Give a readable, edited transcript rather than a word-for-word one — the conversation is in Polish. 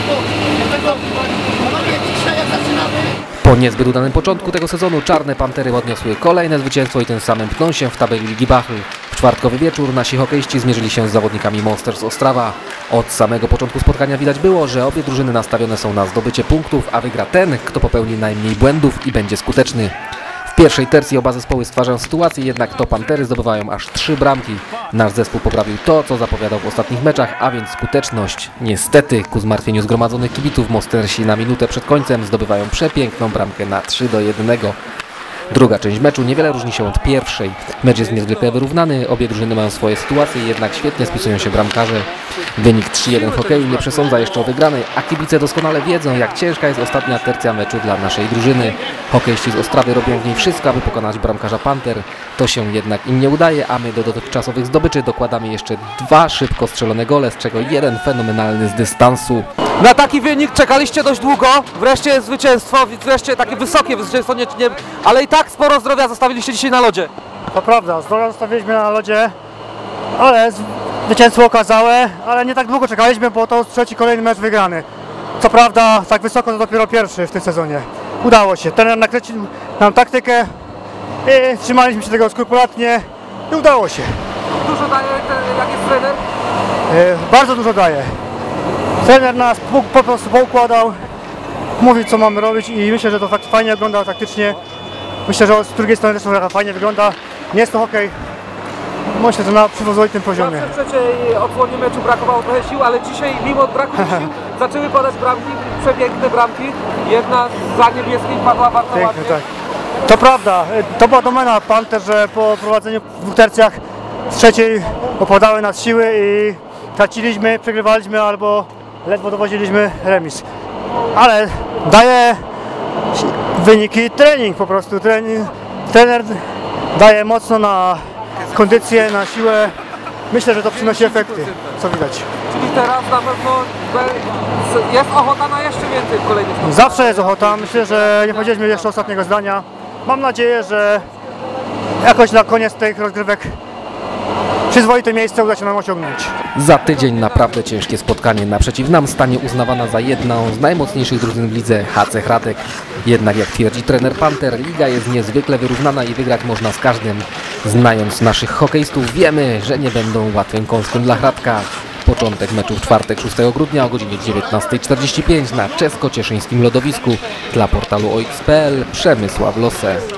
Po niezbyt udanym początku tego sezonu Czarne Pantery odniosły kolejne zwycięstwo i tym samym pną się w tabeli Ligi Bachl. W czwartkowy wieczór nasi hokeiści zmierzyli się z zawodnikami Monsters Ostrawa. Od samego początku spotkania widać było, że obie drużyny nastawione są na zdobycie punktów, a wygra ten, kto popełni najmniej błędów i będzie skuteczny. W pierwszej tercji oba zespoły stwarzają sytuację, jednak to Pantery zdobywają aż 3 bramki. Nasz zespół poprawił to, co zapowiadał w ostatnich meczach, a więc skuteczność. Niestety, ku zmartwieniu zgromadzonych kibiców, Monstersi na minutę przed końcem zdobywają przepiękną bramkę na 3-1. Druga część meczu niewiele różni się od pierwszej. Mecz jest niezwykle wyrównany, obie drużyny mają swoje sytuacje, jednak świetnie spisują się bramkarze. Wynik 3-1 hokeju nie przesądza jeszcze o wygranej, a kibice doskonale wiedzą, jak ciężka jest ostatnia tercja meczu dla naszej drużyny. Hokeiści z Ostrawy robią w niej wszystko, aby pokonać bramkarza Panter. To się jednak im nie udaje, a my do dotychczasowych zdobyczy dokładamy jeszcze 2 szybko strzelone gole, z czego jeden fenomenalny z dystansu. Na taki wynik czekaliście dość długo, wreszcie zwycięstwo, wreszcie takie wysokie zwycięstwo, ale i tak sporo zdrowia zostawiliście dzisiaj na lodzie. To prawda, zdrowia zostawiliśmy na lodzie, ale zwycięstwo okazałe, ale nie tak długo czekaliśmy, bo to trzeci kolejny mecz wygrany. Co prawda tak wysoko to dopiero pierwszy w tym sezonie. Udało się, trener nakręcił nam taktykę i trzymaliśmy się tego skrupulatnie i udało się. Dużo daje, jak jest trener? Bardzo dużo daje. Trener nas po prostu poukładał, mówił, co mamy robić i myślę, że to fajnie wygląda taktycznie. Myślę, że z drugiej strony też to fajnie wygląda. Nie jest to hokej, myślę, że na przyzwoitym poziomie. W trzeciej odsłonie meczu brakowało trochę sił, ale dzisiaj mimo braku sił zaczęły padać bramki, przepiękne bramki. Jedna za niebieskiej padła bardzo ładnie. Tak. To prawda, to była domena Panter, że po prowadzeniu w 2 tercjach z trzeciej opadały nas siły i traciliśmy, przegrywaliśmy albo ledwo dowoziliśmy remis. Ale daje wyniki trening po prostu. Trener daje mocno na kondycję, na siłę. Myślę, że to przynosi efekty, co widać. Czyli teraz na pewno jest ochota na jeszcze więcej w kolejnych spotkaniach. Zawsze jest ochota. Myślę, że nie powiedzieliśmy jeszcze ostatniego zdania. Mam nadzieję, że jakoś na koniec tych rozgrywek przyzwoite miejsce uda się nam osiągnąć. Za tydzień naprawdę ciężkie spotkanie. Naprzeciw nam stanie uznawana za jedną z najmocniejszych drużyn w lidze HC Hradek. Jednak jak twierdzi trener Panter, liga jest niezwykle wyrównana i wygrać można z każdym. Znając naszych hokeistów, wiemy, że nie będą łatwym kąskiem dla Hradka. Początek meczu w czwartek 6 grudnia o godzinie 19:45 na czesko-cieszyńskim lodowisku. Dla portalu OX.pl Przemysław Lose.